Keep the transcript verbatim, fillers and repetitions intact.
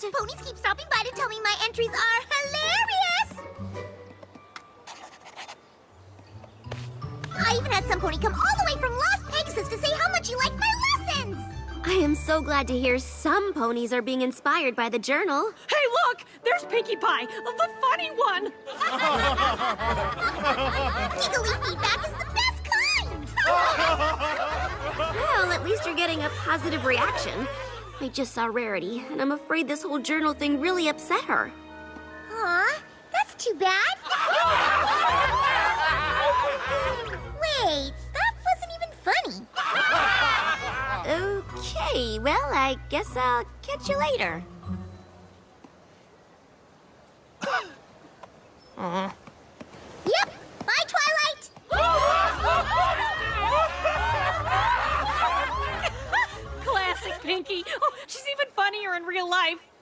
Ponies keep stopping by to tell me my entries are hilarious! I even had some pony come all the way from Las Pegasus to say how much he liked my lessons! I am so glad to hear some ponies are being inspired by the journal. Hey, look! There's Pinkie Pie, the funny one! Giggly feedback is the best kind! Well, at least you're getting a positive reaction. I just saw Rarity, and I'm afraid this whole journal thing really upset her. Aw, that's too bad. Wait, that wasn't even funny. Okay, well, I guess I'll catch you later. Yep, bye, Twilight! Classic Pinkie. Oh, she's even funnier in real life.